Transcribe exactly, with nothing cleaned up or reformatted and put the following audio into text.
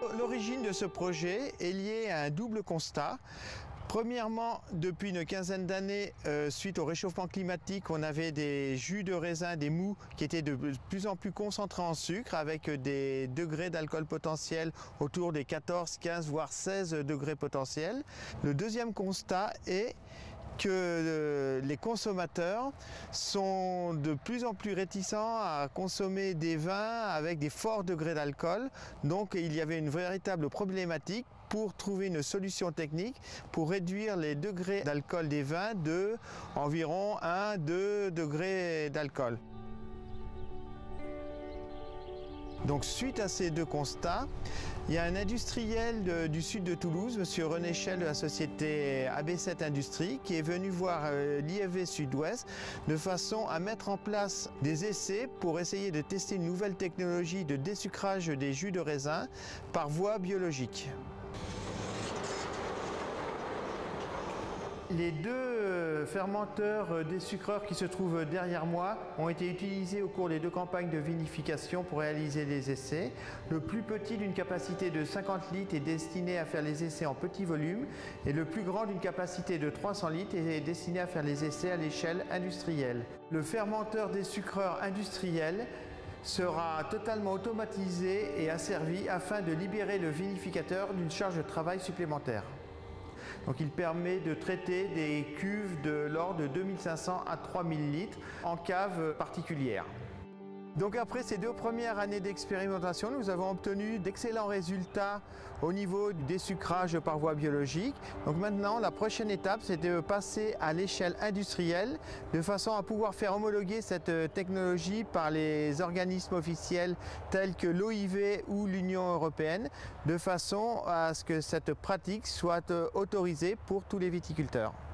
L'origine de ce projet est liée à un double constat. Premièrement, depuis une quinzaine d'années, euh, suite au réchauffement climatique, on avait des jus de raisin, des mous qui étaient de plus en plus concentrés en sucre avec des degrés d'alcool potentiel autour des quatorze, quinze voire seize degrés potentiels. Le deuxième constat est que les consommateurs sont de plus en plus réticents à consommer des vins avec des forts degrés d'alcool. Donc il y avait une véritable problématique pour trouver une solution technique pour réduire les degrés d'alcool des vins de environ un à deux degrés d'alcool. Donc suite à ces deux constats, il y a un industriel de, du sud de Toulouse, M. René Schell de la société A B sept Industries, qui est venu voir euh, l'I F V Sud-Ouest de façon à mettre en place des essais pour essayer de tester une nouvelle technologie de désucrage des jus de raisin par voie biologique. Les deux fermenteurs désucreurs qui se trouvent derrière moi ont été utilisés au cours des deux campagnes de vinification pour réaliser les essais. Le plus petit d'une capacité de cinquante litres est destiné à faire les essais en petit volume et le plus grand d'une capacité de trois cents litres est destiné à faire les essais à l'échelle industrielle. Le fermenteur désucreur industriel sera totalement automatisé et asservi afin de libérer le vinificateur d'une charge de travail supplémentaire. Donc il permet de traiter des cuves de l'ordre de deux mille cinq cents à trois mille litres en cave particulière. Donc après ces deux premières années d'expérimentation, nous avons obtenu d'excellents résultats au niveau du désucrage par voie biologique. Donc maintenant, la prochaine étape, c'est de passer à l'échelle industrielle de façon à pouvoir faire homologuer cette technologie par les organismes officiels tels que l'O I V ou l'Union européenne, de façon à ce que cette pratique soit autorisée pour tous les viticulteurs.